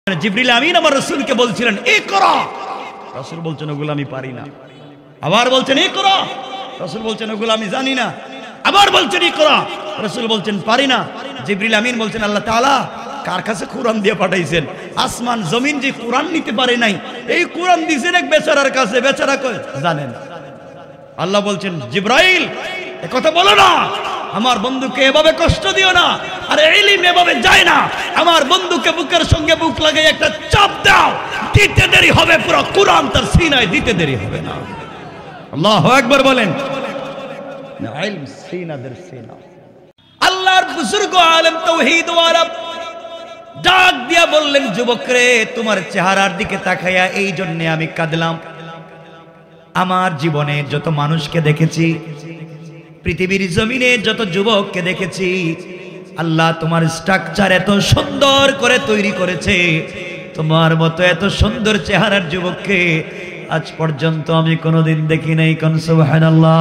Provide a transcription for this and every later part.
জিবরিল আমিন আমার রাসূলকে বলছিলেন ইকরা, রাসূল বলছেন ওগুলো আমি পারি না। আবার বলছেন ইকরা, রাসূল বলছেন ওগুলো আমি জানি না। আবার বলছেন ইকরা, রাসূল বলছেন পারি না। জিবরিল আমিন বলছেন আল্লাহ তাআলা কার কাছে কোরআন দিয়ে পাঠাইছেন? আসমান জমিন যে কোরআন নিতে পারে নাই, এই কোরআন দিয়েছেন এক বেচারার কাছে, বেচারা কয় জানেন। আল্লাহ বলছেন জিবরাইল এ কথা বলো না, আমার বন্ধুকে এভাবে কষ্ট দিও না। আরে ইলম এভাবে যায় না, আমার বন্ধুকে বুকের সঙ্গে বুক লাগিয়ে একটা চাপ দাও, দিতে দেরি হবে, পুরো কোরআন তার সিনায় দিতে দেরি হবে না। আল্লাহু আকবার বলেন। না ইলম সিনাদের সিনা। আল্লাহর বুজুর্গ আলেম তাওহীদ ওয়ালা ডাক দিয়া বললেন যুবক রে, তোমার চেহারার দিকে তাকাইয়া এই জন্য আমি কাঁদলাম। আমার জীবনে যত মানুষকে দেখেছি, পৃথিবীর জমিনে যত যুবককে দেখেছি, আল্লাহ তোমার স্ট্রাকচার এত সুন্দর করে তৈরি করেছে, তোমার মতো এত সুন্দর চেহারার যুবককে আজ পর্যন্ত আমি কোনোদিন দেখি নাই। কোন সুবহানাল্লাহ।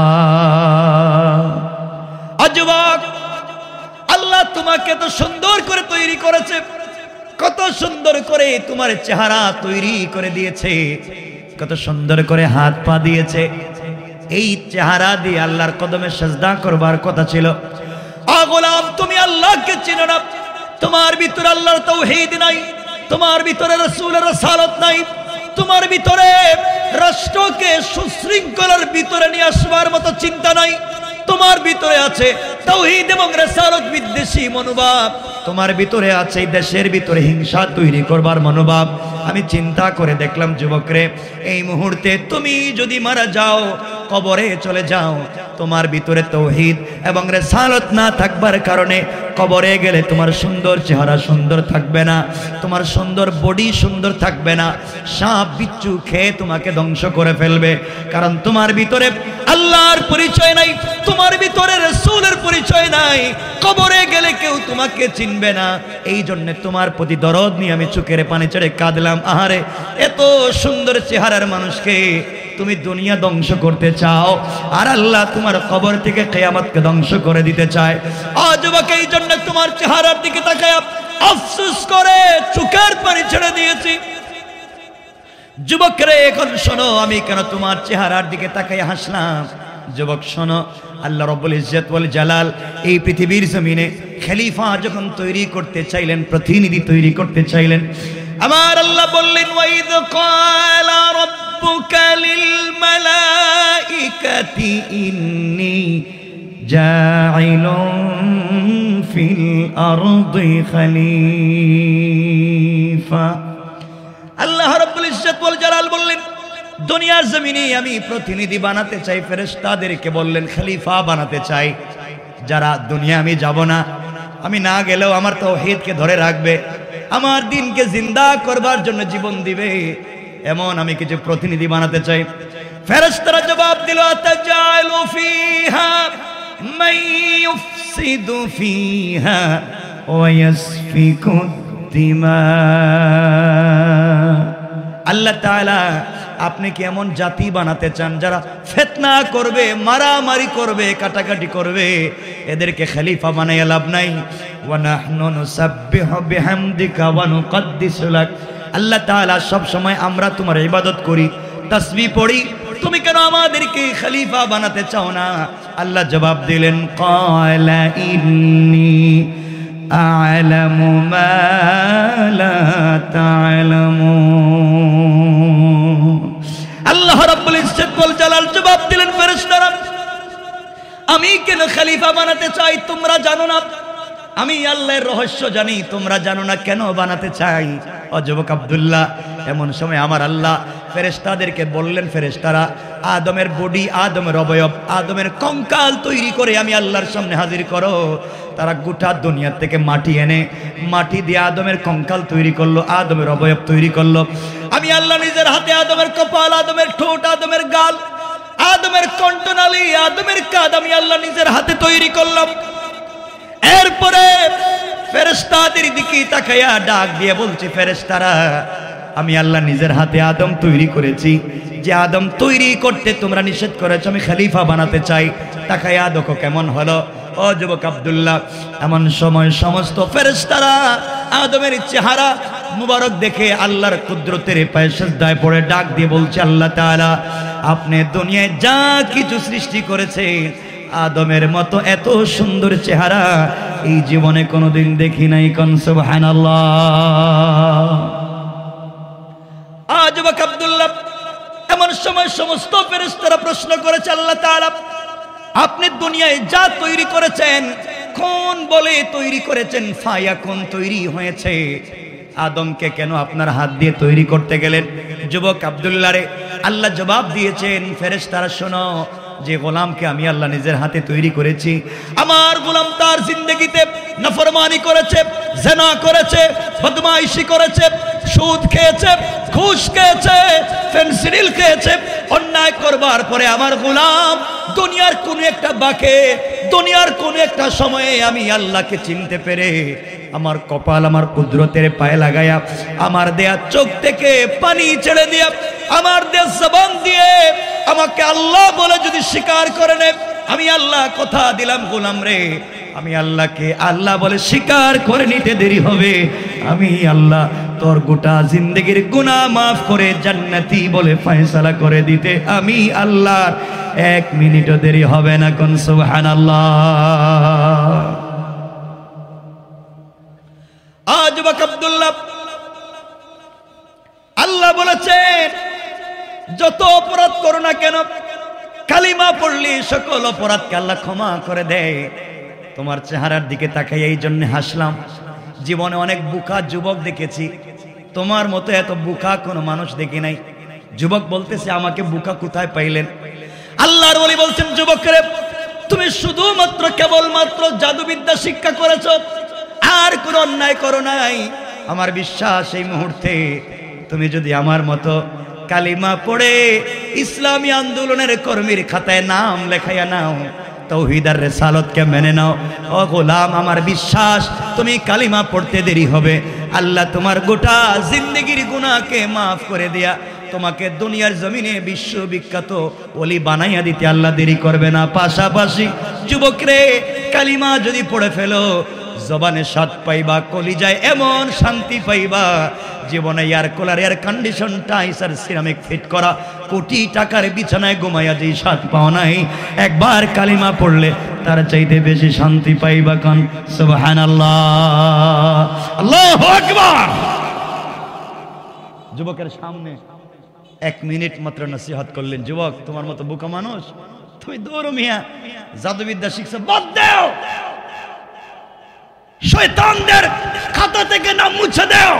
যুবক, আল্লাহ তোমাকে এত সুন্দর করে তৈরি করেছে, কত সুন্দর করে তোমার চেহারা তৈরি করে দিয়েছে, কত সুন্দর করে হাত পা দিয়েছে। এই চেহারা দিয়ে আল্লাহর কদমে সিজদা করবার কথা ছিল। গোলাম, তুমি আল্লাহকে চিনো না, তোমার ভিতরে আল্লাহর তাওহীদ নাই, তোমার ভিতরে রাসূলের রাসালাত নাই, তোমার ভিতরে রাষ্ট্রকে সুশৃঙ্খলার ভিতরে নিয়ে আসবার মতো চিন্তা নাই, তোমার ভিতরে আছে তাওহীদ এবং রাসালাত বিদ্বেষী মনোভাব, তোমার ভিতরে আছে দেশের ভিতরে হিংসা তৈরি করবার মনোভাব। আমি চিন্তা করে দেখলাম যুবকরে, এই মুহূর্তে তুমি যদি মারা যাও, কবরে চলে যাও, তোমার ভিতরে তাওহীদ এবং রাসালাত না থাকবার কারণে কবরে গেলে তোমার সুন্দর চেহারা সুন্দর থাকবে না, তোমার সুন্দর বডি সুন্দর থাকবে না, সাপ বিচ্ছু খেয়ে তোমাকে ধ্বংস করে ফেলবে। কারণ তোমার ভিতরে আল্লাহর পরিচয় নাই, তোমার ভিতরে রাসূলের পরিচয় নাই, কবরে গেলে কেউ তোমাকে চিনবে না। এই জন্য তোমার প্রতি দরদ নিয়ে আমি চোখের পানি ছেড়ে কাঁদলাম। আহারে, এত সুন্দর চেহারার মানুষকে তুমি দুনিয়া ধ্বংস করতে চাও, আর আল্লাহ তোমার কবর থেকে কিয়ামতকে ধ্বংস করে দিতে চায়। যুবক, এই জন্য তোমার চেহারার দিকে তাকায় আফসোস করে চোখের পানি ছেড়ে দিয়েছি। যুবক রে, এখন শোনো আমি কেন তোমার চেহারার দিকে তাকাই হাসলাম। যুবক শোনো, আল্লাহ রাব্বুল ইজ্জত ওয়াল জালাল এই পৃথিবীর জমিনে খলিফা যখন তৈরি করতে চাইলেন, প্রতিনিধি তৈরি করতে চাইলেন, আমার আল্লাহ বললেন ওয়াইদ ক্বালা রাব্বুকা লিল মালাইকাতি ইন্নী জাইলুন ফিল আরদি খলিফা। আল্লাহ রাব্বুল ইজ্জত ওয়াল জালাল বললেন দুনিয়ার জমিনে আমি প্রতিনিধি বানাতে চাই। ফেরেশতাদেরকে বললেন খলিফা বানাতে চাই, যারা দুনিয়া আমি যাব না, আমি না গেলেও আমার তাওহীদকে ধরে রাখবে, আমার দ্বীনকে জিন্দা করবার জন্য জীবন দিবে, এমন আমি কিছু প্রতিনিধি বানাতে চাই। ফেরেশতারা জবাব দিল আতাজালু ফিহা মান ইউফসিদু ফিহা ওয়া ইয়াসফিকু দিমা। আল্লাহ তাআলা আপনি কি এমন জাতি বানাতে চান যারা ফিতনা করবে, মারামারি করবে, কাটাকাটি করবে? এদেরকে খলিফা বানাইয়া লাভ নাই। ওয়া নাহনু নুসাব্বিহু বিহামদিকা ওয়া নুকদ্দিসু লাক। আল্লাহ তাআলা সব সময় আমরা তোমার ইবাদত করি, তাসবিহ পড়ি, তুমি কেন আমাদেরকে খলিফা বানাতে চাও না? আল্লাহ জবাব দিলেন ক্বালা ইন্নী আ'লামু মা লা তা'লামুন। আল্লাহ রাব্বুল ইজ্জত ওয়াল জালাল জবাব দিলেন ফেরেশতারা আমি কেন খলিফা বানাতে চাই তোমরা জানো না, আমি আল্লাহর রহস্য জানি, তোমরা জানো না কেন বানাতে চাই। ও যুবক আব্দুল্লাহ, এমন সময় আমার আল্লাহ ফেরেশতাদেরকে বললেন ফেরেশতারা আদমের বডি, আদমের অবয়ব, আদমের কঙ্কাল তৈরি করে আমি আল্লাহর সামনে হাজির করো। তারা গোটা দুনিয়া থেকে মাটি এনে মাটি দিয়ে আদমের কঙ্কাল তৈরি করলো, আদমের অবয়ব তৈরি করলো। আমি আল্লাহ নিজের হাতে আদমের কপাল, আদমের ঠোঁট, আদমের গাল, আদমের কণ্ঠনালী, আদমের কাঁধ আমি আল্লাহ নিজের হাতে তৈরি করলাম। এরপরে ফেরেশতাদের দিকে তাকাইয়া ডাক দিয়ে বলছি ফেরেশতারা আমি আল্লাহ নিজের হাতে আদম তৈরি করেছি, যে আদম তৈরি করতে তোমরা নিষেধ করেছো, আমি খলিফা বানাতে চাই। তাকাইয়া দেখো কেমন হলো। ও যুবক আব্দুল্লাহ, এমন সময় সমস্ত ফেরেশতারা আদমের চেহারা মুবারক দেখে আল্লাহর কুদরতের পায়ে সিজদায় পড়ে ডাক দিয়ে বলছে, আল্লাহ তাআলা আপনি দুনিয়ায় যা কিছু সৃষ্টি করেছে আদমের মতো এত সুন্দর চেহারা এই জীবনে কোনোদিন দেখি নাই। কোন সুবহানাল্লাহ। আজ ওয়াক আব্দুল্লাহ এমন সময় সমস্ত ফেরেশতারা প্রশ্ন করেছে, আল্লাহ তাআলা আপনি দুনিয়ায় যা তৈরি করেছেন কোন বলে তৈরি করেছেন? ফায়াকুন তৈরি হয়েছে। আদমকে কেন আপনার হাত দিয়ে তৈরি করতে গেলেন? যুবক আব্দুল্লাহ রে আল্লাহ জবাব দিয়েছেন, ফেরেশতারা শোনো, যে গোলামকে আমি আল্লাহ নিজের হাতে তৈরি করেছি, আমার গোলাম তার জিন্দগিতে নাফরমানি করেছে, জিনা করেছে, বদমাইশি করেছে, সুদ খেয়েছে, ঘুষ খেয়েছে, ফেনসিডিল খেয়েছে। অন্যায় করবার পরে আমার গোলাম দুনিয়ার কোন একটা বাঁকে, দুনিয়ার কোন একটা সময়ে আমি আল্লাহকে চিনতে পেরে আমার কপাল আমার কুদরতের পায়ে লাগায়া, আমার দেয়া চোখ থেকে পানি ছেড়ে দিয়া, আমার দেয়া জবান দিয়ে আমাকে আল্লাহ বলে যদি স্বীকার করে নেয়, আমি আল্লাহ কথা দিলাম গোলাম রে, আমি আল্লাহকে আল্লাহ বলে স্বীকার করে নিতে দেরি হবে, আমি আল্লাহ তোর গোটা জিন্দেগির গুনাহ মাফ করে জান্নাতি বলে ফয়সালা করে দিতে আমি আল্লাহর 1 মিনিটও দেরি হবে না। কোন সুবহানাল্লাহ। আজ ওয়াক আব্দুল্লাহ আল্লাহ বলেছেন, যত অপরাধ করো না কেন কালিমা পড়লে সকল অপরাধকে আল্লাহ ক্ষমা করে দেয়। তোমার চেহারার দিকে তাকাই এই জন্য হাসলাম। জীবনে অনেক বুকা যুবক দেখেছি, তোমার মতো এত বুকা কোনো মানুষ দেখি নাই। যুবক বলতেছে, আমাকে বুকা কোথায় পাইলেন? আল্লাহর ওলি বলছেন, যুবকরে তুমি শুধুমাত্র কেবলমাত্র জাদুবিদ্যা শিক্ষা করেছো, আর কোনো অন্যায় করো নাই। আমার বিশ্বাস এই মুহূর্তে তুমি যদি আমার মতো কালিমা পড়ে ইসলামী আন্দোলনের কর্মীর খাতায় নাম লেখাইয়া নাও, তাওহীদ আর রিসালাতকে মেনে নাও, ও গোলাম আমার বিশ্বাস তুমি কালিমা পড়তে দেরি হবে, আল্লাহ তোমার গোটা জিন্দেগির গুনাহকে মাফ করে দেয়া তোমাকে দুনিয়ার জমিনে বিশ্ববিখ্যাত ওলি বানাইয়া দিতে আল্লাহ দেরি করবে না। পাশাপাশি যুবকরে কালিমা যদি পড়ে ফেলো, জবানে স্বাদ পাইবা, কলিজায় এমন শান্তি পাইবা, জীবনে air cooler air condition tiles আর সিরামিক ফিট করা কোটি টাকার বিছানায় ঘুমাইয়া যেই স্বাদ পাওয়া নাই, একবার কালিমা পড়লে তার চাইতে বেশি শান্তি পাইবা। কোন সুবহানাল্লাহ, আল্লাহু আকবার। যুবকের সামনে 1 মিনিট মাত্র নসিহত করলেন, যুবক তোমার মতো বোকা মানুষ তুমি দৌড়ো মিয়া, জাদুবিদ্যা শিখছো, বাদ দাও, শয়তানদের খাতা থেকে নাম মুছে দাও,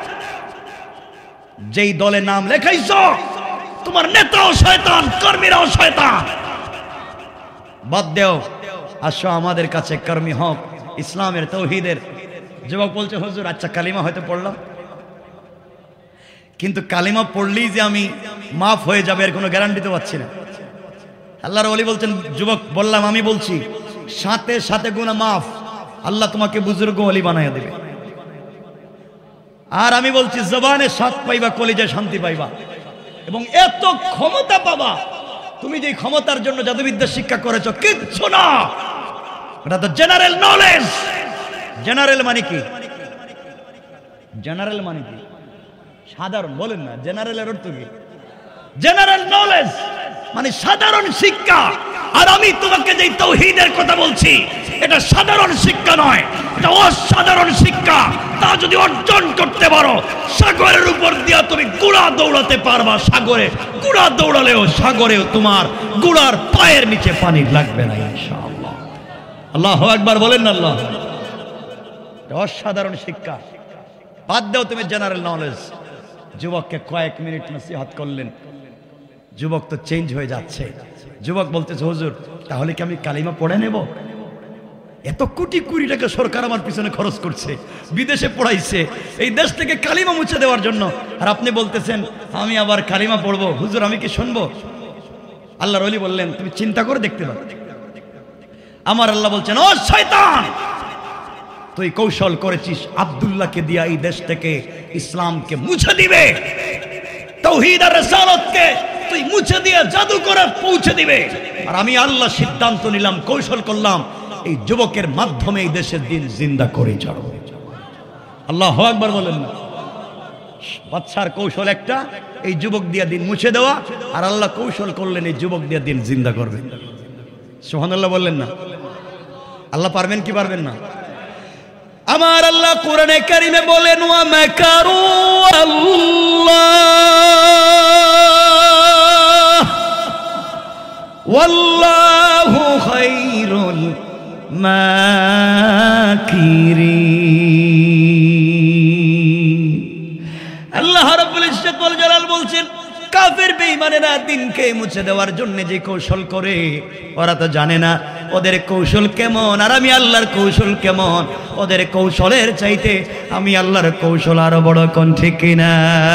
যেই দলে নাম লেখাইছো তোমার নেতাও শয়তান, কর্মীরাও শয়তান, বাদ দাও, আসো আমাদের কাছে কর্মী হক ইসলামের তাওহীদের। যুবক বলছে, হুজুর আচ্ছা কালিমা হয়তো পড়লাম, কিন্তু কালিমা পড়লেই যে আমি মাফ হয়ে যাবে এর কোনো গ্যারান্টি তো পাচ্ছি না। আল্লাহর ওলি বলছেন, যুবক বললাম আমি বলছি সাথে সাথে গুনাহ মাফ, আল্লাহ তোমাকে বুজুর্গ ওলি বানাইয়া দেবে। আর আমি বলছি জবানে স্বাদ পাইবা, কলিজায় শান্তি পাইবা, এবং এত ক্ষমতা পাবা, তুমি যে ক্ষমতার জন্য জাদুবিদ্যা শিক্ষা করেছো কিচ্ছু না, এটা তো জেনারেল নলেজ। জেনারেল মানে কি? জেনারেল মানে কি? সাধারণ বলেন না, জেনারেলের অর্থ কি? জেনারেল নলেজ মানে সাধারণ শিক্ষা। আর আমি তোমাকে যে তাওহীদের কথা বলছি এটা সাধারণ শিক্ষা নয়, এটা অসাধারণ শিক্ষা। তা যদি অর্জন করতে পারো, সাগরের উপর দিয়া তুমি গুড়া দৌড়াতে পারবা। সাগরে গুড়া দৌড়ালেও সাগরেও তোমার গুড়ার পায়ের নিচে পানি লাগবে না ইনশাআল্লাহ। আল্লাহু আকবার বলেন না। আল্লাহ, অসাধারণ শিক্ষা। বাদ দাও তুমি জেনারেল নলেজ। যুবককে কয়েক মিনিট নসিহত করলেন, যুবক তো চেঞ্জ হয়ে যাচ্ছে। যুবক বলতেছে, হুজুর তাহলে কি আমি কালিমা পড়ে নেব? এত কোটি কোটি টাকা সরকার আমার পিছনে খরচ করছে, বিদেশে পড়াইছে এই দেশ থেকে কালিমা মুছে দেওয়ার জন্য, আর আপনি বলতেছেন আমি আবার কালিমা পড়বো? হুজুর আমি কি শুনবো? আল্লাহর ওলি বললেন, তুমি চিন্তা করে দেখতে পারো। আমার আল্লাহ বলছেন, ও শয়তান, তুই কৌশল করেছিস আব্দুল্লাহকে দিয়া এই দেশ থেকে ইসলামকে মুছে দিবে, তাওহীদ আর রিসালাতকে তুই মুছে দিয়ে জাদু করে পৌঁছে দিবে। আর আমি আল্লাহ সিদ্ধান্ত নিলাম, কৌশল করলাম, এই যুবকের মাধ্যমে এই দেশের দিন জিন্দা করে যাবো। আল্লাহু আকবার বলেন না। বাদশার কৌশল একটা, এই যুবক দিয়া দিন মুছে দেওয়া, আর আল্লাহ কৌশল করলেন এই যুবক দিয়া দিন জিন্দা করবেন। সুবহানাল্লাহ বললেন না? আল্লাহ পারবেন কি পারবেন না? আমার আল্লাহ কোরআনে কারিমে বলেন ওয়া মাকারু আল্লাহ ওয়াল্লাহু খায়রুল মাকিরিন। আল্লাহ রাব্বুল ইজ্জত ওয়াল জালাল বলছেন কাফের বেঈমানেরা দিনকে মুছে দেওয়ার জন্য যে কৌশল করে ওরা তো জানে না ওদের কৌশল কেমন আর আমি আল্লাহর কৌশল কেমন। ওদের কৌশলের চাইতে আমি আল্লাহর কৌশল আরো বড়, কোন ঠিক কিনা?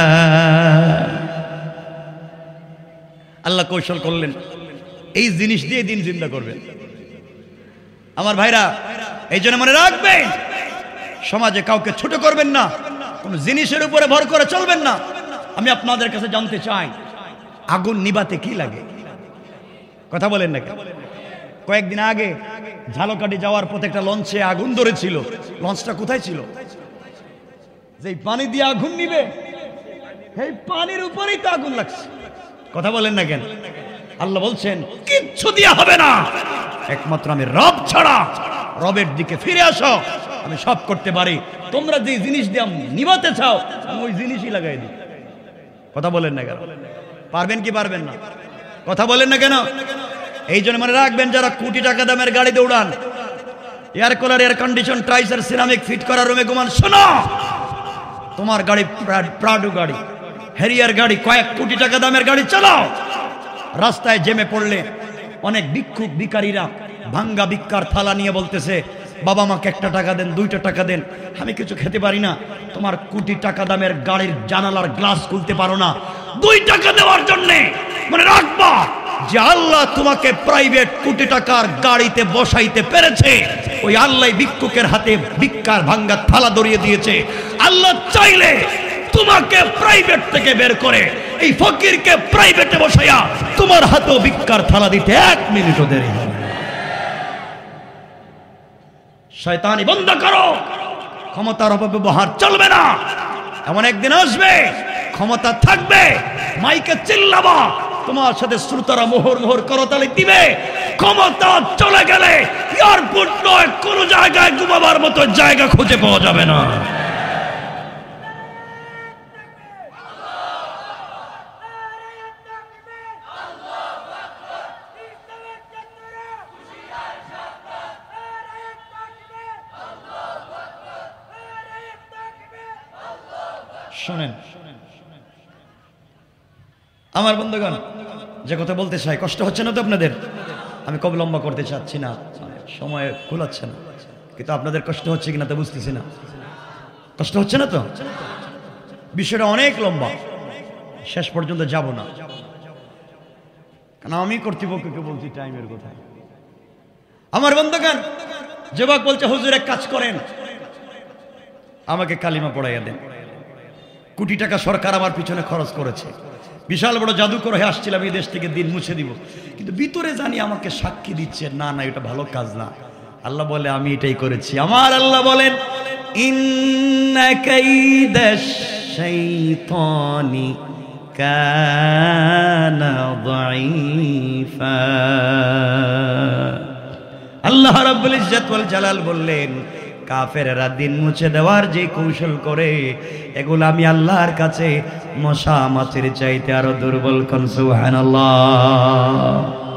আল্লাহ কৌশল করলেন এই জিনিস দিয়ে দিন জিন্দা করবেন। আমার ভাইরা, এই জন্য মনে রাখবেন সমাজে কাউকে ছোট করবেন না, কোন জিনিসের উপরে ভর করে চলবেন না। আমি আপনাদের কাছে জানতে চাই আগুন নিভাতে কি লাগে? কথা বলেন না কেন? কয়েকদিন আগে ঝালকাঠি যাওয়ার পথে একটা লঞ্চে আগুন ধরেছিল। লঞ্চটা কোথায় ছিল? যে পানি দিয়ে আগুন নিবে এই পানির উপরেই তো আগুন লাগছে। কথা বলেন না কেন? আল্লাহ বলছেন কিচ্ছু দিয়ে হবে না, একমাত্র আমি রব ছাড়া। রবের দিকে ফিরে আসো, আমি সব করতে পারি। তোমরা যে জিনিস দিয়ে নিভাতে চাও আমি ওই জিনিসই লাগাই দিই। কথা বলেন না কেন? পারবেন কি পারবেন না? কথা বলেন না কেন? এই জন্য মনে রাখবেন যারা কোটি টাকা দামের গাড়িতে উড়ান, এয়ার কুলার, এয়ার কন্ডিশন, টাইসার, সিরামিক ফিট করা রুমে ঘুমান, শোনো তোমার গাড়ি প্রাডো গাড়ি, হ্যারিয়ার গাড়ি, কয়েক কোটি টাকা দামের গাড়ি চালাও। রাস্তায় জেমে পড়লে অনেক ভিক্ষুক ভিখারীরা ভাঙ্গা ভিক্ষার থালা নিয়ে বলতেছে বাবা আমাকে 1 টাকা দেন, 2 টাকা দেন, আমি কিছু খেতে পারি না। তোমার কোটি টাকা দামের গাড়ির জানালার গ্লাস খুলতে পারো না, 2 টাকা দেওয়ার জন্য মনে রাখবা যে আল্লাহ তোমাকে প্রাইভেট কোটি টাকার গাড়িতে বসাইতে পেরেছে। ওই আল্লাহ ভিক্ষুকের হাতে ভিক্ষার ভাঙ্গা থালা ধরিয়ে দিয়েছে। আল্লাহ চাইলে তোমাকে প্রাইভেট থেকে বের করে এই ফকিরকে প্রাইভেটে বসাইয়া তোমার হাতেও ভিক্ষার থালা দিতে 1 মিনিটও দেরি হবে। শয়তানি বন্ধ করো, ক্ষমতার অপব্যবহার চলবে না। এমন একদিন আসবে ক্ষমতা থাকবে, মাইকে চিল্লাবা, তোমার সাথে শ্রোতারা মোহর মোহর করতালি দিবে। ক্ষমতা চলে গেলে এয়ারপোর্ট নয় কোন জায়গায় ঘুমাবার মতো জায়গা খুঁজে পাওয়া যাবে না। শোনেন আমার বন্ধুগণ, যে কথা বলতে চাই, কষ্ট হচ্ছে না তো আপনাদের? আমি কবে লম্বা করতে চাচ্ছি না, সময় কুলাচ্ছে না, কিন্তু আপনাদের কষ্ট হচ্ছে কিনা তো বুঝতেছি না। কষ্ট হচ্ছে না তো? বিষয়টা অনেক লম্বা, শেষ পর্যন্ত যাব না, কারণ আমি কর্তৃপক্ষকে বলছি টাইমের কথা। আমার বন্ধুগণ, যুবক বলছে হুজুর এক কাজ করেন, আমাকে কালিমা পড়াইয়া দেন। কোটি টাকা সরকার আমার পিছনে খরচ করেছে, বিশাল বড় জাদুকর হয়ে আসছিলাম এই দেশ থেকে, দিন মুছে দিব, কিন্তু ভিতরে জানি আমাকে সাক্ষী দিচ্ছে না না এটা ভালো কাজ না। আল্লাহ বলে আমি এটাই করেছি। আমার আল্লাহ বলেন ইন্না কাইদাশ শাইতানি কানা যায়ীফা। আল্লাহ রাব্বুল ইজ্জত ওয়াল জালাল বললেন কাফেররা দিন মুছে দেওয়ার যে কৌশল করে এগুলো আমি আল্লাহর কাছে মশা মাছির চাইতে আরো দুর্বল। কোন সুবহানাল্লাহ।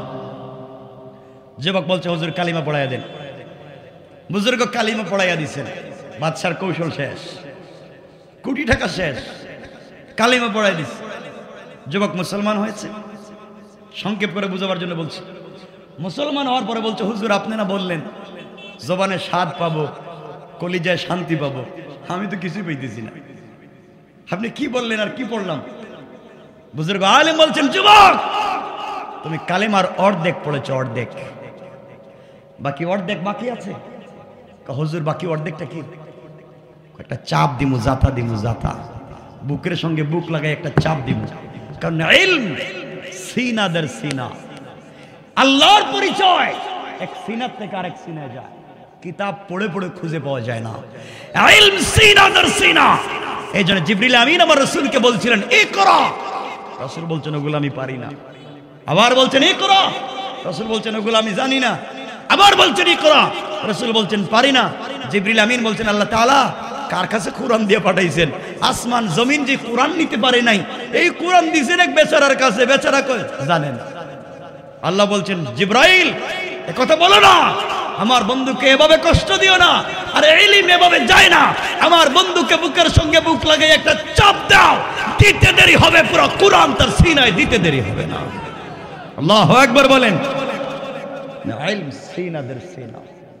যুবক বলছে হুজুর কালিমা পড়াইয়া দেন। বুজুর্গ কালিমা পড়াইয়া দিছেন, বাদশার কৌশল শেষ, কোটি টাকা শেষ, কালিমা পড়াই দিছে। যুবক মুসলমান হয়েছে। সংক্ষেপ করে বুঝাবার জন্য বলছি, মুসলমান হওয়ার পরে বলছে হুজুর আপনি না বললেন জবানে স্বাদ পাবো, কলিজায় শান্তি পাবো, আমি তো কিছুই পাইতেছি না, আপনি কি বললেন আর কি পড়লাম? বুজুর্গ আলেম বলছেন যুবক তুমি কালেমার অর্ধেক পড়েছ, অর্ধেক, বাকি অর্ধেক বাকি আছে। হুজুর বাকি অর্ধেকটা কি? একটা চাপ দিমু, জাতা দিমু, জাতা বুকের সঙ্গে বুক লাগাই একটা চাপ দিমু, কারণ ইলম সিনা দের সিনা, আল্লাহর পরিচয় এক সিনা থেকে আরেক সিনায় যায়, কিতাব পড়ে পড়ে খুঁজে পাওয়া যায় না। ইলম সিনা দের সিনা, এই জন্য জিবরিল আমিন আমার রাসূলকে বলছিলেন ইকরা, রাসূল বলছেন ওগুলো আমি পারি না। আবার বলছেন ইকরা, রাসূল বলছেন ওগুলো আমি জানি না। আবার বলছেন ইকরা, রাসূল বলছেন পারি না। জিবরিল আমিন বলছেন আল্লাহ তাআলা কার কাছে কোরআন দিয়ে পাঠাইছেন? আসমান জমিন যে কোরআন নিতে পারে নাই, এই কোরআন দিয়েছেন এক বেচারার কাছে, বেচারা জানেন। আল্লাহ বলছেন জিবরাইল এ কথা বলো না, আমার বন্ধুকে এভাবে কষ্ট দিও না। আরে ইলম এভাবে যায় না, আমার বন্ধুকে বুকের সঙ্গে বুক লাগিয়ে একটা চাপ দাও, দিতে দেরি হবে, পুরো কোরআন তার সিনায় দিতে দেরি হবে না। আল্লাহু আকবার বলেন। ইলম সিনাদের সিনা।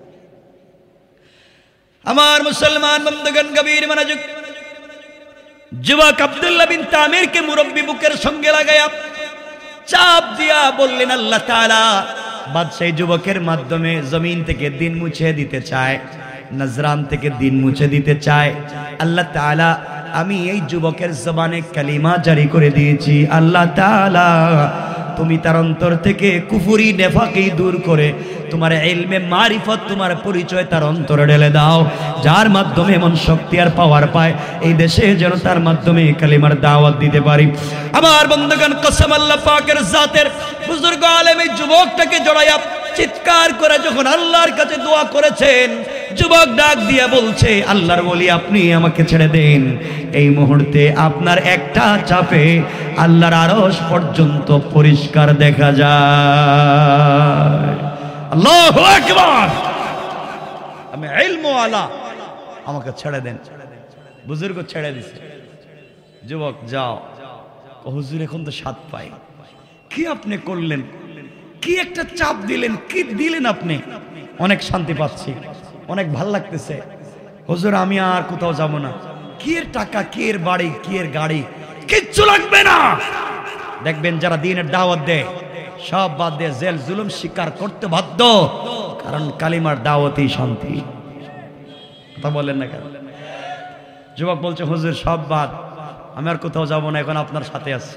আমার মুসলমান বন্ধুগণ গভীর মনোযোগ। যুবক আব্দুল্লাহ বিন তামিরকে মুরব্বি বুকের সঙ্গে লাগায়া চাপ দিয়া বললেন আল্লাহ তাআলা বাদশাহ যুবকের মাধ্যমে জমিন থেকে দিন মুছে দিতে চায়, নজরান থেকে দিন মুছে দিতে চায়। আল্লাহ তাআলা আমি এই যুবকের জবানে কালিমা জারি করে দিয়েছি। আল্লাহ তাআলা তুমি তার অন্তর থেকে কুফরি নেফাকি দূর করে তোমার ইলমে মারিফত, তোমার পরিচয় তার অন্তরে ঢেলে দাও, যার মাধ্যমে এমন শক্তি আর পাওয়ার পায় এই দেশে যেন তার মাধ্যমে কালিমার দাওয়াত দিতে পারি। আমার বন্ধুগণ কসম আল্লাহ পাকের জাতের, বুজুর্গ আলেম এই যুবকটাকে জড়াইয়া চিৎকার করে যখন আল্লাহর কাছে দোয়া করেছেন, যুবক ডাক দিয়া বলছে আল্লাহর ওলি আপনি আমাকে ছেড়ে দেন, এই মুহূর্তে আপনার একটা চাপে আল্লাহর আরশ পর্যন্ত পরিষ্কার দেখা যায়। আল্লাহু আকবার। আমি ইলম ওয়ালা, আমাকে ছেড়ে দেন। বুজুর্গ ছেড়ে দিছে। যুবক যাও। হুজুর এখন তো স্বাদ পাই। কি আপনি করলেন? কি একটা চাপ দিলেন, কি দিলেন আপনি? অনেক শান্তি পাচ্ছি, অনেক ভাল লাগতেছে। হুজুর আমি আর কোথাও যাব না। কি এর টাকা, কি এর বাড়ি, কি এর গাড়ি, কিচ্ছু লাগবে না। দেখবেন যারা দ্বীনের দাওয়াত দেয় সব বাদ দিয়ে জেল জুলুম স্বীকার করতে বাধ্য, কারণ কালিমার দাওয়াতই শান্তি। কথা বলেন না কেন? যুবক বলছে হুজুর সব বাদ, আমি আর কোথাও যাব না, এখন আপনার সাথে আছি,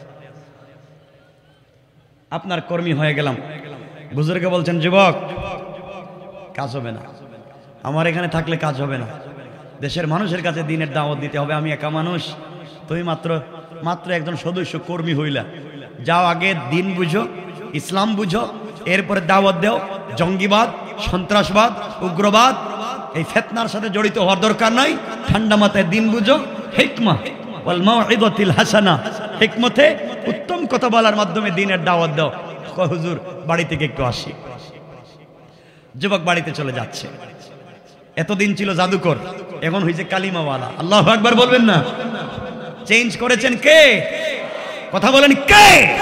আপনার কর্মী হয়ে গেলাম। বুজুর্গে বলছেন যুবক কাজ হবে না, আমার এখানে থাকলে কাজ হবে না, দেশের মানুষের কাছে দ্বীনের দাওয়াত দিতে হবে। আমি একা মানুষ, তুমি মাত্র একজন সদস্য কর্মী হইলা। যাও আগে দিন বুঝো, ইসলাম বুঝো, এরপরে দাওয়াত দাও। জঙ্গিবাদ, সন্ত্রাসবাদ, উগ্রবাদ এই ফিতনার সাথে জড়িত হওয়ার দরকার নাই। ঠান্ডা মাথায় দিন বুঝো, হিকমা ওয়াল মাউইযাতিল হাসানা, হিকমতে উত্তম কথা বলার মাধ্যমে দ্বীনের দাওয়াত দাও। হুজুর বাড়ি থেকে একটু আসি। যুবক বাড়িতে চলে যাচ্ছে। এতদিন ছিল জাদুকর, এখন হয়েছে কালিমাওয়ালা। আল্লাহু আকবার বলবেন না? চেঞ্জ করেছেন কে? কথা বলেন কে?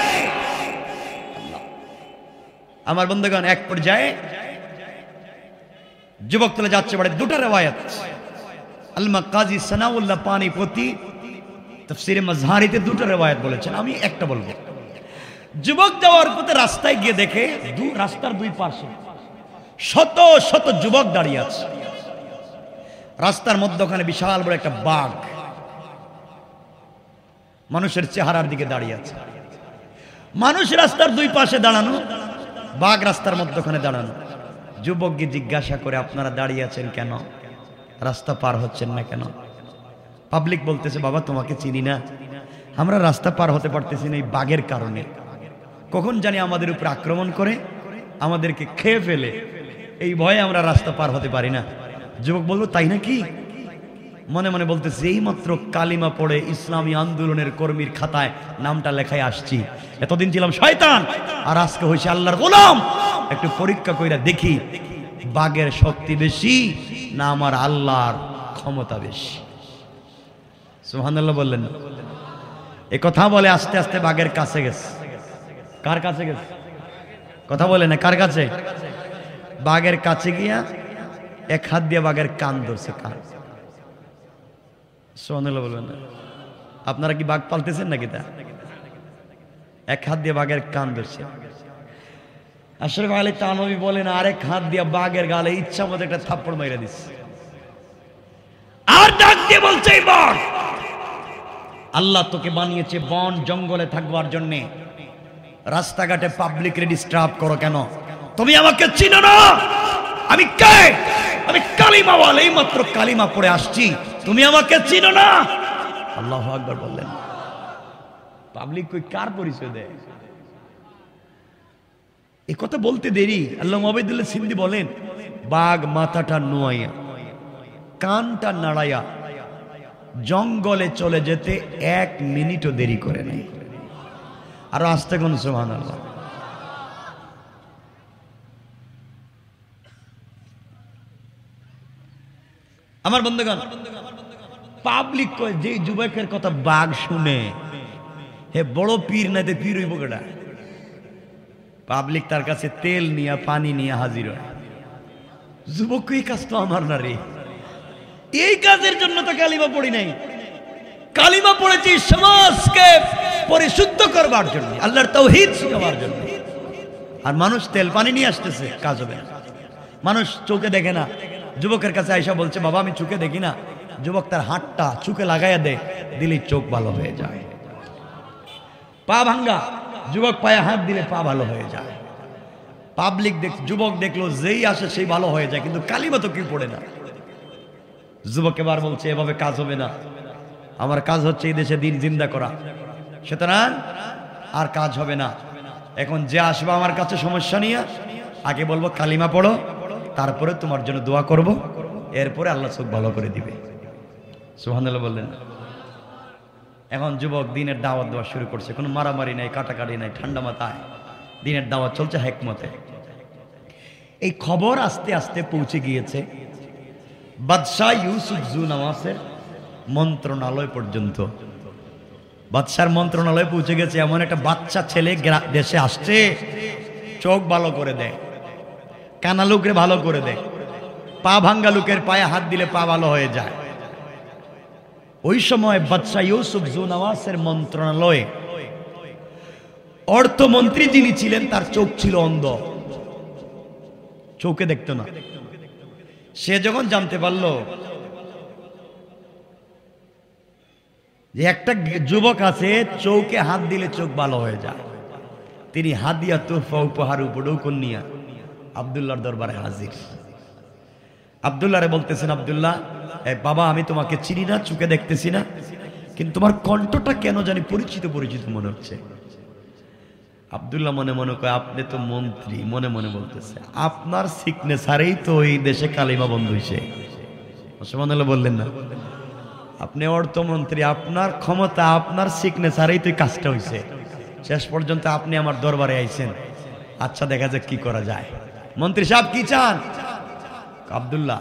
আমার বন্ধুগণ এক পর্যায়ে যুবক চলে যাচ্ছে বাড়ি। দুটো riwayat আল্লামা কাজী সানাউল্লাহ পানিপতি তাফসীরে মাজহারিতে দুটো riwayat বলেছেন, আমি একটা বলবো। যুবক যাওয়ার পথে রাস্তায় গিয়ে দেখে রাস্তার দুই পাশে শত শত যুবক দাঁড়িয়ে আছে। রাস্তার মধ্যখানে বিশাল বড় একটা বাঘ মানুষের চেহারার দিকে দাঁড়িয়ে আছে। মানুষ রাস্তার দুই পাশে দাঁড়ানো, বাঘ রাস্তার মধ্যখানে দাঁড়ানো। যুবককে জিজ্ঞাসা করে আপনারা দাঁড়িয়ে আছেন কেন, রাস্তা পার হচ্ছেন না কেন? পাবলিক বলতেছে বাবা তোমাকে চিনি না, আমরা রাস্তা পার হতে পারতেছি না এই বাঘের কারণে। কখন জানি আমাদের উপর আক্রমণ করে আমাদেরকে খেয়ে ফেলে, এই ভয়ে আমরা রাস্তা পার হতে পারি না। যুবক বলল তাই নাকি? মনে মনে বলতেছে এই মাত্র কালিমা পড়ে ইসলামী আন্দোলনের কর্মীর খাতায় নামটা লেখায় আসছি। এতদিন ছিলাম শয়তান, আর আজকে হয়েছে আল্লাহর গোলাম। একটু পরীক্ষা কইরা দেখি বাঘের শক্তি বেশি না আমার আল্লাহর ক্ষমতা বেশি। সুবহানাল্লাহ বললেন। এই কথা বলে আস্তে আস্তে বাঘের কাছে গেছে। কার কাছে গেছে? কথা বলে না, কার কাছে? বাঘের কাছে গিয়া এক হাত দিয়ে বাঘের কান ধরছে। কান। সুবহানাল্লাহ বলবেন না? আপনারা কি বাঘ পালতেছেন নাকি? তা এক হাত দিয়ে বাঘের কান ধরছে। আশরাফ আলী থানভী বলেন আরেক হাত দিয়ে বাঘের গালে ইচ্ছা মতো একটা থাপ্পড় মাইরা দিচ্ছে। আর ডাক দিয়ে বলছে এই বাঘ, আল্লাহ তোকে বানিয়েছে বন জঙ্গলে থাকবার জন্য, রাস্তাঘাটে পাবলিক ডিস্টার্ব করো কেন? তুমি আমাকে চিনো না? আমি কে? আমি কালিমাওয়ালা, এই মাত্র কালিমা পড়ে আসছি, তুমি আমাকে চিনো না? আল্লাহু আকবার বললেন। পাবলিক কই কার পরিচয় দেয়? এই কথা বলতে দেরি আল্লামা ওবায়দুল্লাহ সিন্ধি বলেন, বাঘ মাথাটা নোয়াইয়া কানটা নাড়াইয়া জঙ্গলে চলে যেতে 1 মিনিটও দেরি করে নাই। আর আস্তে কোন সুবহানাল্লাহ। আমার বন্ধুগণ, পাবলিক কয় যে যুবকের কথা বাঘ শুনে হে বড় পীর নাইতে পীর হইব কেডা? পাবলিক তার কাছে তেল নিয়ে পানি নিয়ে হাজির হয়। যুবক এই কাজ তো আমার না রে, এই কাজের জন্য তো কালিমা পড়ি নাই। কালিমা পড়েছি সমাজকে পরিশুদ্ধ করবার জন্য, আল্লাহর তাওহীদ শিখাবার জন্য। আর মানুষ তেল পানি নিয়ে আসতেছে, কাজ হবে না। মানুষ চোখে দেখে না, যুবকের কাছে আয়েশা বলছে বাবা আমি চোখে দেখি না। যুবক তার হাতটা চোখে লাগাইয়া দেয়, দিলেই চোখ ভালো হয়ে যায়। পা ভাঙ্গা, যুবক পায়ে হাত দিলে পা ভালো হয়ে যায়। পাবলিক যুবক দেখলো যেই আসে সেই ভালো হয়ে যায়, কিন্তু কালিমা তো কেউ পড়ে না। যুবক এবার বলছে এভাবে কাজ হবে না, আমার কাজ হচ্ছে এই দেশে দিন জিন্দা করা, সুতরাং আর কাজ হবে না। এখন যে আসবে আমার কাছে সমস্যা নিয়ে, আগে বলবো কালিমা পড়ো, তারপরে তোমার জন্য দোয়া করব, এরপরে আল্লাহ চোখ ভালো করে দিবে। সুবহানাল্লাহ বললেন। এখন যুবক দিনের দাওয়াত দেওয়া শুরু করছে, কোনো মারামারি নাই, কাটাকাটি নাই, ঠান্ডা মাথায় দিনের দাওয়াত চলছে হিকমতে। এই খবর আস্তে আস্তে পৌঁছে গিয়েছে বাদশাহ ইউসুফ জুনাওয়াসের মন্ত্রণালয় পর্যন্ত। বাদশার মন্ত্রণালয়ে পৌঁছে গেছে, এমন একটা বাচ্চা ছেলে দেশে আসছে, চোখ ভালো করে দেয়, কানা লোকের ভালো করে দেয়, পা ভাঙ্গা লোকের পায়ে হাত দিলে পা ভালো হয়ে যায়। ওই সময় বাদশাহ ইউসুফ জুনাওয়াসের মন্ত্রণালয়ে অর্থমন্ত্রী যিনি ছিলেন তার চোখ ছিল অন্ধ, চোখে দেখতো না। সে যখন জানতে পারলো যে একটা যুবক আছে চোখে হাত দিলে চোখ ভালো হয়ে যায়, তিনি হাদিয়া তোহফা উপহার উপঢৌকন নিয়া আব্দুল্লাহর দরবারে হাজির। আব্দুল্লাহরে বলতেছেন, আব্দুল্লাহ বাবা আমি তোমাকে চিনি না, চোখে দেখতেছি না, কিন্তু তোমার কণ্ঠটা কেন জানি পরিচিত পরিচিত মনে হচ্ছে। আব্দুল্লাহ মনে মনে কয় আপনি তো মন্ত্রী, মনে মনে বলতেছে আপনার সিগনেচারেই তো এই দেশে কালিমা বন্ধ হয়েছে। সুবহানাল্লাহ বললেন না? আপনি অর্থমন্ত্রী, আপনার ক্ষমতা, আপনার সিগনেচারেই তো কাজটা হয়েছে। শেষ পর্যন্ত আপনি আমার দরবারে আইছেন, আচ্ছা দেখা যাক কি করা যায়। মন্ত্রী সাহেব কি চান? আব্দুল্লাহ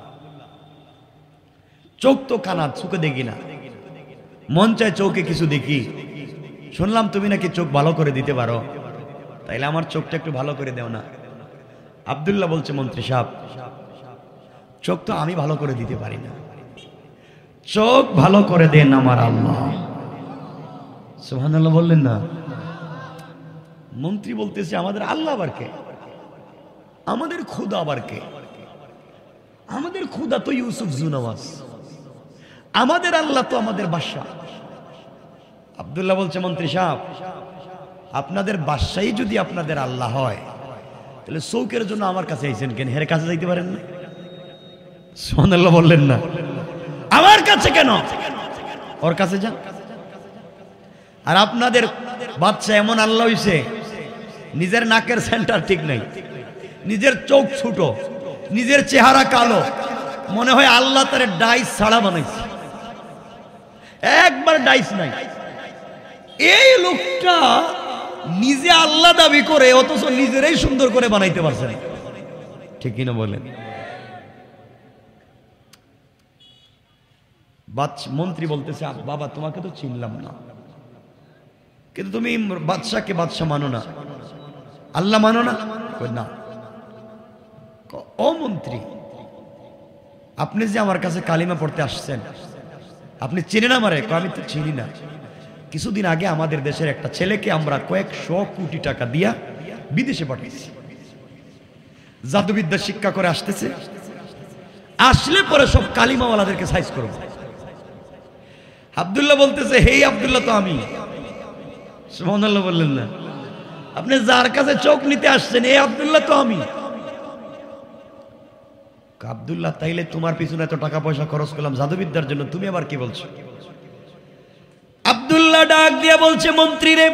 চোখ তো কানা, চোখে দেখি না, মন চায় চোখে কিছু দেখি। শুনলাম তুমি নাকি চোখ ভালো করে দিতে পারো, তাইলে আমার চোখটা একটু ভালো করে দেও না। আব্দুল্লাহ বলছে, মন্ত্রী সাহেব চোখ তো আমি ভালো করে দিতে পারি না, চোখ ভালো করে দেন আমার আল্লাহ। সুবহানাল্লাহ বললেন না? মন্ত্রী বলতেছে আমাদের আল্লাহ আবার কে? আমাদের খুদা আবার কে? আমাদের খুদা তো ইউসুফ জুনাওয়াস, আমাদের আল্লাহ তো আমাদের বাদশাহ। আব্দুল্লাহ বলছে, মন্ত্রী সাহেব আপনাদের বাদশাহই যদি আপনাদের আল্লাহ হয়, তাহলে চৌকের জন্য আমার কাছে আইছেন কেন? হের কাছে যাইতে পারেন না? সুবহানাল্লাহ বললেন না? আমার কাছে কেন? ওর কাছে যান। আর আপনাদের বাদশা এমন আল্লাহ হইছে, নিজের নাকের সেন্টার ঠিক নাই, নিজের চোখ ছোট, নিজের চেহারা কালো, মনে হয় আল্লাহ তার ডাইস ছাড়া বানাইছে, একবার ডাইস নাই। এই লোকটা নিজে আল্লাহ দাবি করে, অথচ নিজেরাই সুন্দর করে বানাইতে পারছে না। ঠিক কিনা বলেন? মন্ত্রী বলতেছে, বাবা তোমাকে তো চিনলাম না, কিন্তু তুমি বাদশাকে বাদশা মানো না, আল্লাহ মানো না? না। ও মন্ত্রী, আপনি যে আমার কাছে কালিমা পড়তে আসছেন, আপনি চিনেন আমারে? আমি তো চিনি না। কিছুদিন আগে আমাদের দেশের একটা ছেলেকে আমরা কয়েকশো কোটি টাকা দিয়া বিদেশে পাঠিয়েছি, জাদুবিদ্যা শিক্ষা করে আসতেছে, আসলে পরে সব কালিমাওয়ালাদেরকে সাইজ করব। আব্দুল্লাহ বলতেছে, হেই আব্দুল্লাহ তো আমি। সুবহানাল্লাহ বললেন না? আপনি যার কাছে চোখ নিতে আসছেন, এই আব্দুল্লাহ তো আমি। আব্দুল্লাহ তাইলে তোমার পিছনে এত টাকা পয়সা খরচ করলাম জাদুবিদ্যার জন্য, তুমি আবার কি বলছো? আব্দুল্লাহ ডাক দিয়ে বলছে, মন্ত্রী রে,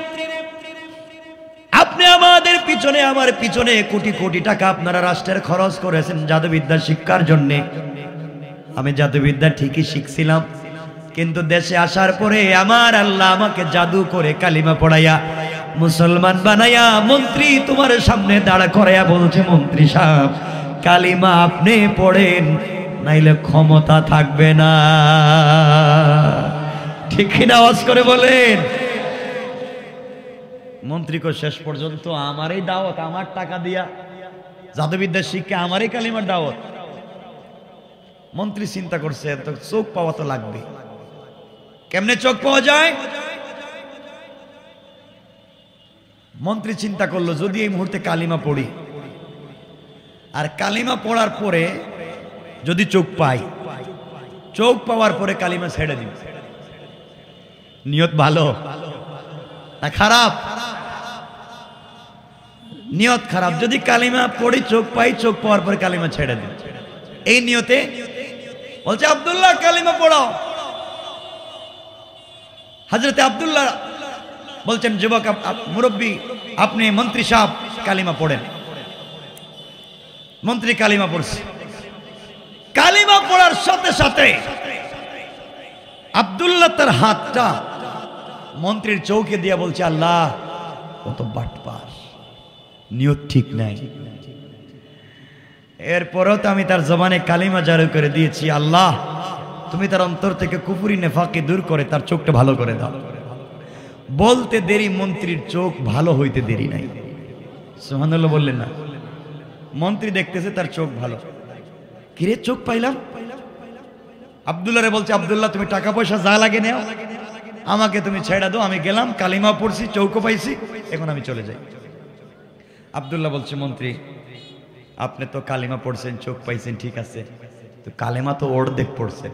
আপনি আমাদের পিছনে, আমার পিছনে কোটি কোটি টাকা আপনারা রাষ্ট্রের খরচ করেছেন জাদুবিদ্যা শিক্ষার জন্যে। আমি জাদুবিদ্যা ঠিকই শিখছিলাম, কিন্তু দেশে আসার পরে আমার আল্লাহ আমাকে জাদু করে কালিমা পড়াইয়া মুসলমান বানাইয়া মন্ত্রী তোমার সামনে দাঁড়া করাইয়া বলছে, মন্ত্রী সাহেব কালিমা আপনি পড়েন, নাইলে ক্ষমতা থাকবে না। ঠিক কিনা আওয়াজ করে বলেন। মন্ত্রীকে শেষ পর্যন্ত আমারই দাওয়াত, আমার টাকা দিয়া জাদুবিদ্যা শিক্ষা আমারই কালিমার দাওয়াত। মন্ত্রী চিন্তা করছে, তো চোখ পাওয়া তো লাগবে। কেমনে চোখ পাওয়া যায়? মন্ত্রী চিন্তা করলো, যদি এই মুহূর্তে কালিমা পড়ি, আর কালিমা পড়ার পরে যদি চোখ পাই, চোখ পাওয়ার পরে কালিমা ছেড়ে দিব। নিয়ত ভালো না খারাপ? নিয়ত খারাপ। যদি কালিমা পড়ি, চোখ পাই, চোখ পাওয়ার পরে কালিমা ছেড়ে দিব, এই নিয়তে বলছে আব্দুল্লাহ কালিমা পড়াও। হযরতে আব্দুল্লাহ বলছেন, যুবক মুরব্বী, আপনি মন্ত্রী সাহেব কালিমা পড়েন। মন্ত্রী কালিমা পড়ছে। কালিমা পড়ার সাথে সাথে আব্দুল্লাহ তার হাতটা মন্ত্রীর চৌকে দিয়া বলছে, আল্লাহ কত বাটপার, নিয়ত ঠিক নাই। এরপরেও তো আমি তার জবানে কালিমা জারি করে দিয়েছি, আল্লাহ তুমি তার অন্তর থেকে কুফরি নেফাকি দূর করে তার চোখটা ভালো করে দাও। বলতে দেরি, মন্ত্রীর চোখ ভালো হইতে দেরি নাই। সুবহানাল্লাহ বললেন না? মন্ত্রী দেখতেছে তার চোখ ভালো। কিরে চোখ পাইলাম? আব্দুল্লাহ রে বলছে, আব্দুল্লাহ তুমি টাকা পয়সা যা লাগে নেও, আমাকে তুমি ছেড়ে দাও, আমি গেলাম, কালিমা পড়ছি, চৌকো পাইছি, এখন আমি চলে যাই। আব্দুল্লাহ বলছে, মন্ত্রী আপনি তো কালিমা পড়ছেন, চোখ পাইছেন, ঠিক আছে, তো কালিমা তো অর্ধেক পড়ছেন,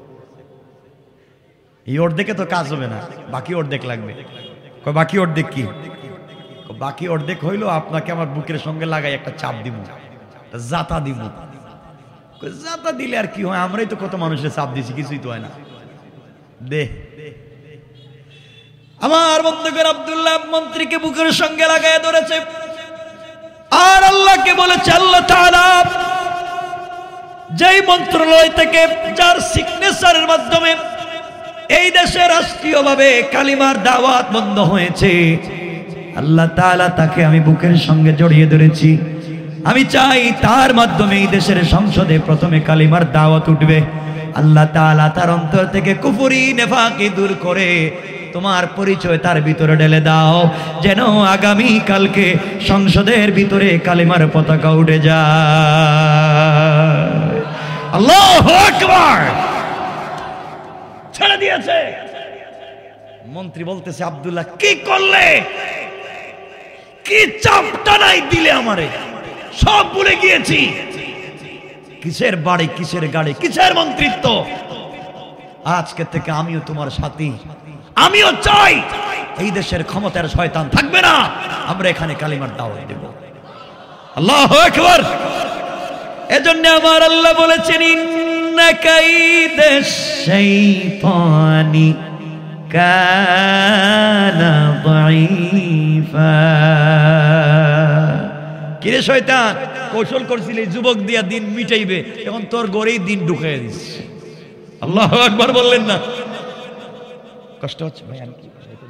এই অর্ধেকে তো কাজ হবে না, বাকি অর্ধেক লাগবে। বাকি অর্ধেক কি? বাকি অর্ধেক হইলো আপনাকে আমার বুকের সঙ্গে লাগাই একটা চাপ দিব, জাতা দিব। জাতা দিলে আর কি হয়? আমরাই তো কত মানুষের চাপ দিছি, কিছুই তো হয় না। দে আমার বন্ধুগণ, আব্দুল্লাহ মন্ত্রীকে বুকের সঙ্গে লাগায় ধরেছে আর আল্লাহকে বলেছে, আল্লাহ তাআলা যেই মন্ত্রণালয় থেকে, যার সিগনেচারের মাধ্যমে এই দেশে রাষ্ট্রীয়ভাবে কালিমার দাওয়াত বন্ধ হয়েছে, আল্লাহ তাআলা তাকে আমি বুকের সঙ্গে জড়িয়ে ধরেছি। আমি চাই তার মাধ্যমে এই দেশের সংসদে প্রথমে কালিমার দাওয়াত উঠবে। আল্লাহ তাআলা তার অন্তর থেকে কুফরি নেফাকি দূর করে তোমার পরিচয় তার ভিতরে ঢেলে দাও, যেন আগামী কালকে সংসদের ভিতরে কালিমার পতাকা উঠে যায়। আল্লাহু আকবার। ছেড়ে দিয়েছে। মন্ত্রী বলতেছে, আব্দুল্লাহ কি করলে? কি চাপটা নাই দিলে আমারে, সব ভুলে গিয়েছি। কিসের বাড়ি, কিসের গাড়ি, কিসের মন্ত্রিত্ব? আজকে থেকে আমিও তোমার সাথী। আমিও চাই এই দেশের ক্ষমতার শয়তান থাকবে না, আমরা এখানে কালিমার দাওয়াত দেব। আল্লাহু আকবার। এজন্য আমার আল্লাহ বলেছেন, ইন্না কাইদাশ শাইতানি কানা দাঈফা। কিরে শয়তান, কৌশল করছিলি যুবক দিয়া দিন মিটাইবে, এখন তোর গড়েই দিন ঢুকাইয়া দিস। আল্লাহু আকবার বললেন না? কষ্ট হচ্ছে ভাই?